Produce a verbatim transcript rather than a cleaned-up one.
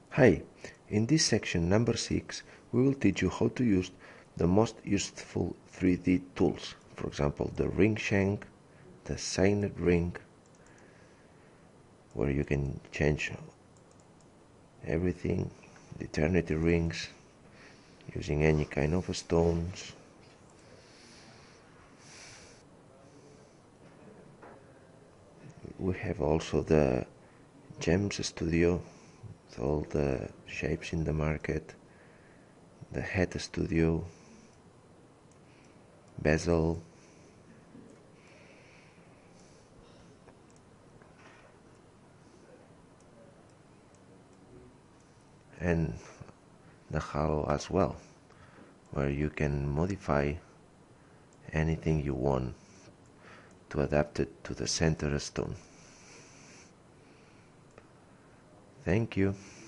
Hi, in this section number six, we will teach you how to use the most useful three D tools. For example, the ring shank, the signet ring, where you can change everything, the eternity rings, using any kind of stones. We have also the gems studio with all the shapes in the market, the head studio, bezel, and the halo as well, where you can modify anything you want to adapt it to the center stone. Thank you.